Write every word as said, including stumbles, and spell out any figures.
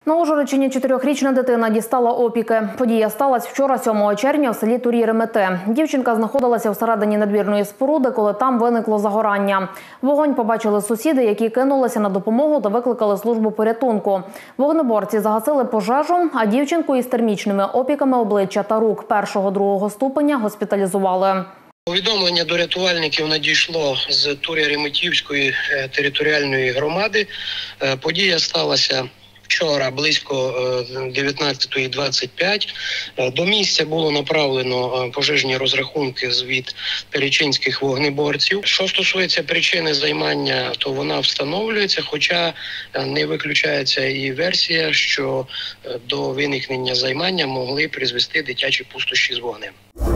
На Ужгородщині чотирьохрічна дитина дістала опіки. Подія сталася вчора, сьомого червня, в селі Турі-Ремети. Дівчинка знаходилася всередині надвірної споруди, коли там виникло загорання. Вогонь побачили сусіди, які кинулися на допомогу та викликали службу порятунку. Вогнеборці загасили пожежу, а дівчинку із термічними опіками обличчя та рук першого-другого ступеня госпіталізували. Повідомлення до рятувальників надійшло з Турі-Реметівської територіальної громади. Подія сталася вчора близько дев'ятнадцятої двадцять п'ять. До місця було направлено пожежні розрахунки від перечинських вогнеборців. Що стосується причини займання, то вона встановлюється, хоча не виключається і версія, що до виникнення займання могли призвести дитячі пустощі з вогнем.